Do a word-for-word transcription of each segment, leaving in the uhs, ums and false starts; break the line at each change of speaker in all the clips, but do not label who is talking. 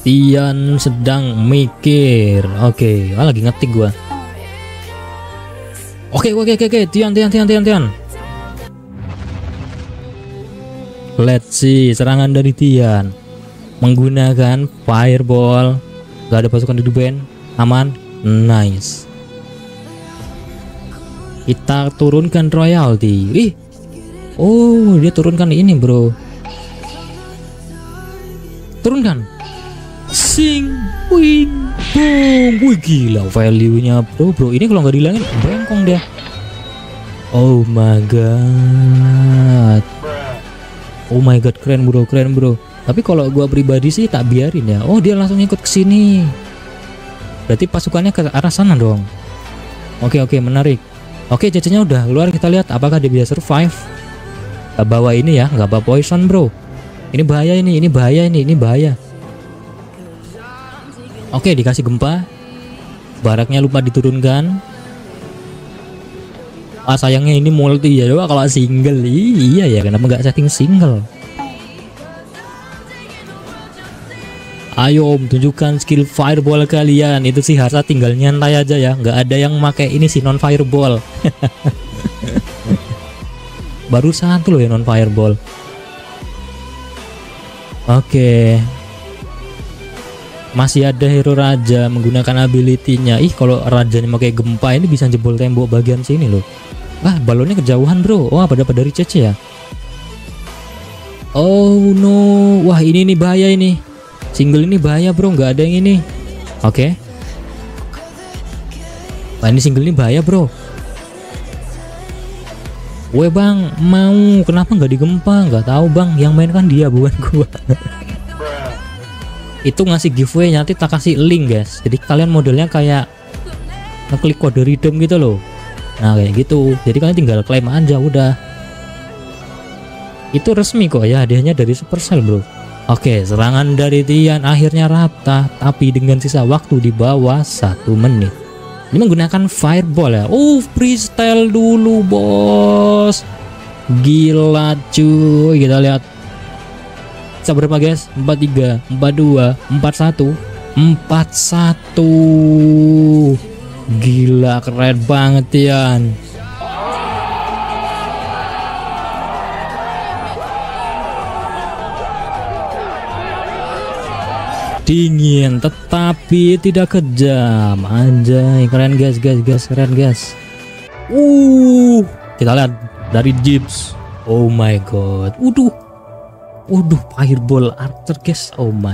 Tian sedang mikir. Oke, ah, lagi ngetik gua. Oke, oke, oke, oke. Tian, Tian, Tian, Tian, Tian. Let's see serangan dari Tian menggunakan fireball. Gak ada pasukan di band, aman, nice. Kita turunkan royalty. Ih, oh dia turunkan ini bro. Turunkan. Sing, wing, boom. Wih gila value-nya bro bro. Ini kalau nggak dihilangin bengkong dia. Oh my god. Oh my god, keren bro, keren bro. Tapi kalau gua pribadi sih tak biarin ya. Oh dia langsung ikut ke sini. Berarti pasukannya ke arah sana dong. Oke oke menarik. Oke cecenya udah keluar, kita lihat apakah dia bisa survive. Gak bawa ini ya, nggak bawa poison bro. Ini bahaya ini, ini bahaya ini, ini bahaya. Oke dikasih gempa. Baraknya lupa diturunkan. Ah sayangnya ini multi ya, coba kalau single. Iya ya, kenapa nggak setting single? Ayo om, tunjukkan skill fireball kalian. Itu sih Harsa tinggal nyantai aja ya, nggak ada yang pakai ini sih non fireball. Baru satu loh ya non fireball. Oke, masih ada hero raja menggunakan ability-nya. Ih kalau rajanya pakai gempa ini bisa jebol tembok bagian sini loh. Ah balonnya kejauhan bro. Wah pada pada dari Cece ya. Oh no, wah ini nih bahaya ini. Single ini bahaya bro, nggak ada yang ini. Oke. Wah ini single ini bahaya bro. Weh bang, mau kenapa nggak digempa? Nggak tahu bang, yang main kan dia bukan gua. Itu ngasih giveaway nanti tak kasih link guys. Jadi kalian modelnya kayak ngeklik kode redeem gitu loh. Nah kayak gitu. Jadi kalian tinggal klaim aja udah. Itu resmi kok ya, hadiahnya dari Supercell bro. Oke, serangan dari Tian akhirnya rata, tapi dengan sisa waktu di bawah satu menit. Ini menggunakan fireball ya. Oh, freestyle dulu bos. Gila cuy. Kita lihat. Bisa berapa guys? empat tiga, empat dua, empat satu, empat satu. Gila keren banget Tian. Dingin tetapi tidak kejam. Anjay keren guys guys guys keren guys. Uh kita lihat dari Jeeps. Oh my god. Waduh. Waduh fireball archer guys. Oh my.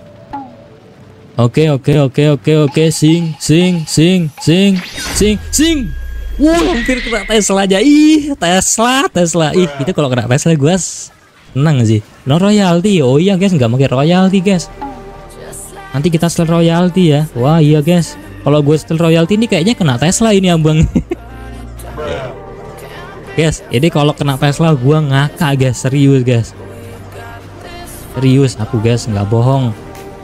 Oke oke oke oke oke sing sing sing sing sing sing. Wah hampir kena Tesla aja. Ih Tesla Tesla. Ih itu kalau kena Tesla gue senang sih. No royalty. Oh iya guys nggak pakai royalty guys. Nanti kita setel royalty ya. Wah iya guys, kalau gue setel royalty ini kayaknya kena Tesla ini abang. Guys ini kalau kena Tesla gue ngakak guys, serius guys. Serius aku guys, nggak bohong.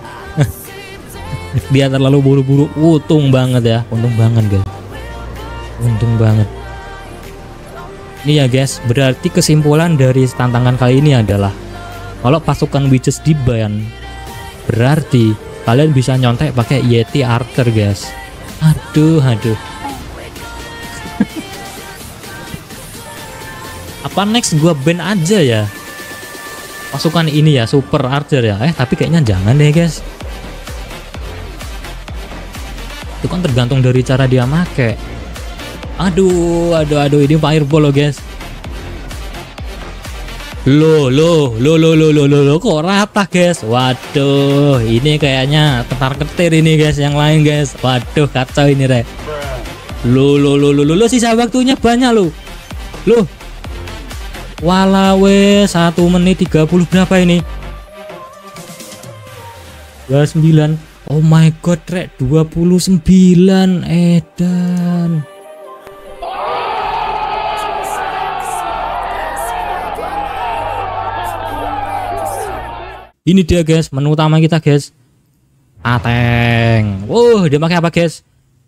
Dia terlalu buru-buru. Untung banget ya, untung banget guys. Untung banget. Ini ya guys, berarti kesimpulan dari tantangan kali ini adalah kalau pasukan witches di-ban, berarti kalian bisa nyontek pakai Yeti Archer guys. Aduh aduh. Apa next gua ban aja ya pasukan ini ya Super Archer ya. Eh tapi kayaknya jangan deh guys. Itu kan tergantung dari cara dia make. Aduh aduh aduh ini fireball loh guys. Loh loh loh loh loh loh loh lo kok rata guys. Waduh ini kayaknya ketar ketir ini guys, yang lain guys. Waduh kacau ini re. Loh loh loh loh loh sisa waktunya banyak loh. Loh walawe satu menit tiga puluh berapa ini? dua puluh sembilan. Oh my god re, dua puluh sembilan edan. Ini dia guys, menu utama kita guys. Ateng. Wow, dia pakai apa guys?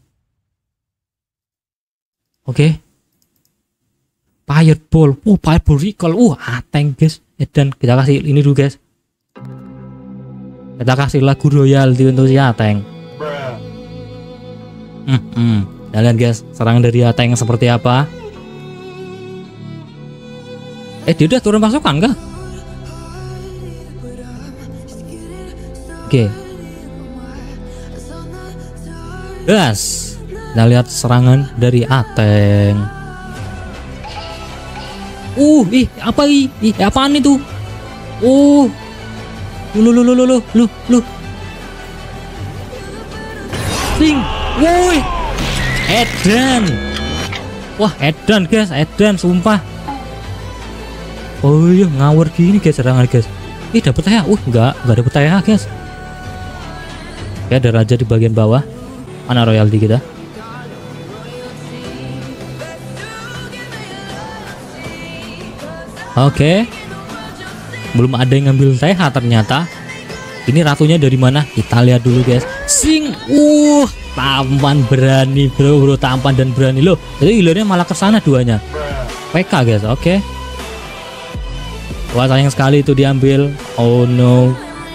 Oke. Okay. Fireball. Oh, fireball recall. Uh, ateng guys. Dan kita kasih ini dulu guys. Kita kasih lagu royalti untuk si Ateng. Hmm, hmm. Nah, lihat guys, serangan dari Ateng seperti apa? Eh, dia udah turun pasukan kah? Oke. Gas. Kita lihat serangan dari Ateng. Uh, ih, apa ih? Ih, apaan itu? Uh. Lu lu lu lu lu lu lu. Sing. Woi. Edan. Wah, Edan guys, Edan sumpah. Oh iya, ngawur gini guys serangan guys. Ih, dapet ya? Uh, enggak, enggak dapet ya guys. Oke, ada raja di bagian bawah. Mana royalti kita? Oke. Belum ada yang ngambil T H ternyata. Ini ratunya dari mana? Kita lihat dulu guys. Sing. Uh, tampan berani bro, bro tampan dan berani loh. Jadi healernya malah ke sana duanya. P K guys. Oke. Wah, sayang sekali itu diambil. Oh no.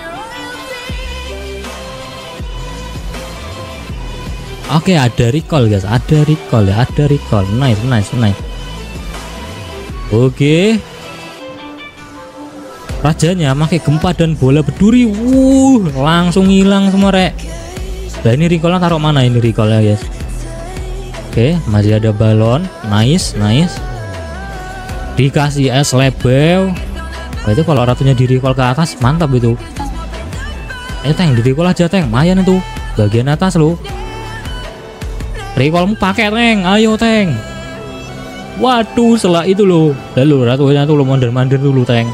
Oke, ada recall guys, ada recall ya, ada recall. Nice, nice, nice. Oke. Rajanya pakai gempa dan bola berduri. Wuh, langsung hilang semua rek. Nah, ini recallnya taruh mana ini recallnya guys? Oke, masih ada balon. Nice, nice. Dikasih es label. Nah, itu kalau ratunya di recall ke atas mantap itu. Eh, Teng, di recall aja Teng, lumayan itu. Bagian atas lo. Recallmu pakai Teng, ayo Teng. Waduh, setelah itu loh. Lalu ratunya tuh lo mandir-mandir dulu Teng.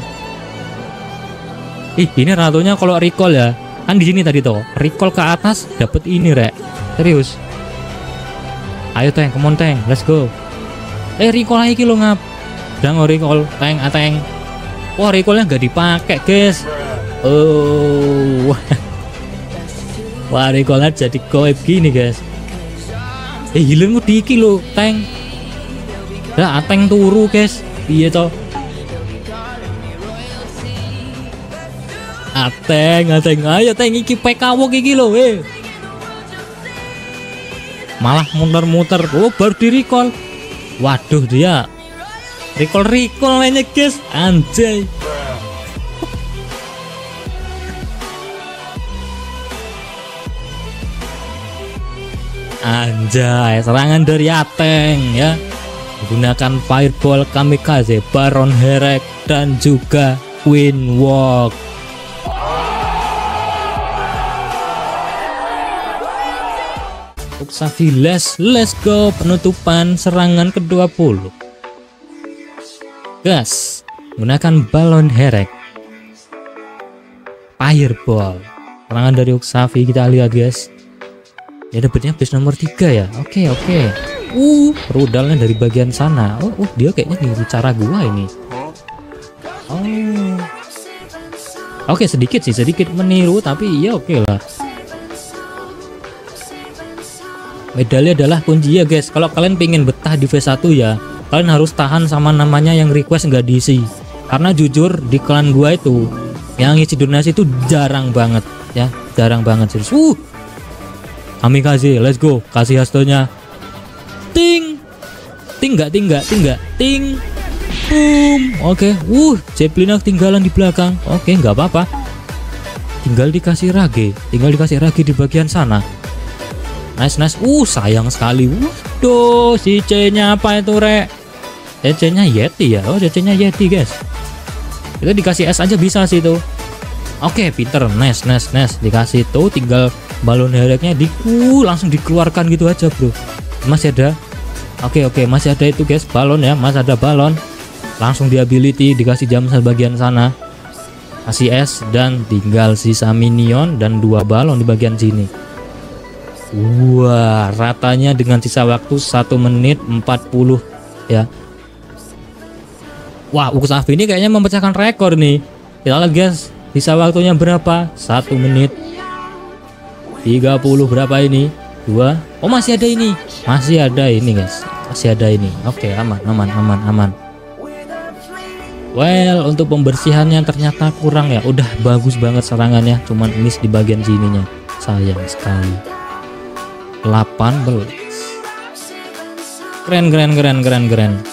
Ih, ini ratunya kalau recall ya. Kan di sini tadi tuh, recall ke atas dapat ini rek. Serius. Ayo Teng, come on Teng, let's go. Eh, recall lagi lo ngap. Jangan recall Teng, ateng. Wah, recallnya nggak dipakai guys. Oh. Wah, recallnya jadi goib gini guys. Eh, healermu diki lo Teng. Dah ateng turu guys. Iya toh. Ateng, ateng, ayo Teng, iki P K W iki lo, eh. Malah muter-muter. Oh, baru di recall. Waduh, dia recall recall mainnya guys, anjay. Anjay, serangan dari Ateng ya. Menggunakan fireball kamikaze, Baron Herek dan juga Queen Walk. Xavi, let's let's go, penutupan serangan ke dua puluh. Gas, gunakan balon Herek, fireball, serangan dari Xavi. Kita lihat guys, ya dapetnya base nomor tiga ya. Oke oke. Uh, rudalnya dari bagian sana. Oh, oh dia kayaknya niru cara gua ini. Oh, oke, sedikit sih, sedikit meniru, tapi ya oke lah. Medali adalah kunci ya guys. Kalau kalian pengen betah di V satu ya, kalian harus tahan sama namanya yang request nggak diisi. Karena jujur di klan gua itu yang ngisi donasi itu jarang banget ya, jarang banget serius. Uh, kamikaze, let's go, kasih hastonya. Ting, ting nggak, ting nggak, ting nggak, ting, boom. Oke, uh, Zeppelin ketinggalan di belakang. Oke, nggak apa-apa. Tinggal dikasih rage, tinggal dikasih rage di bagian sana. Nice, nice. Uh, sayang sekali. Waduh, si C-nya apa itu, rek? C-nya Yeti ya. Oh, C-nya Yeti, guys. Itu dikasih S aja bisa sih tuh. Oke, pinter. Nice, nice, nice. Dikasih tuh, tinggal balon Hereknya di uh, langsung dikeluarkan gitu aja, bro. Masih ada. Oke, oke, masih ada itu, guys. Balon ya, masih ada balon. Langsung di ability, dikasih jam sebagian sana. Kasih S dan tinggal sisa minion dan dua balon di bagian sini. Wah, ratanya dengan sisa waktu satu menit empat puluh ya. Wah, Xavi ini kayaknya memecahkan rekor nih. Kita lihat guys, sisa waktunya berapa? Satu menit tiga puluh berapa ini? Dua. Oh, masih ada ini. Masih ada ini guys. Masih ada ini. Oke, aman, aman, aman, aman. Well, untuk pembersihannya ternyata kurang ya. Udah bagus banget serangannya, cuman miss di bagian sininya. Sayang sekali. delapan belas. Keren keren keren keren keren.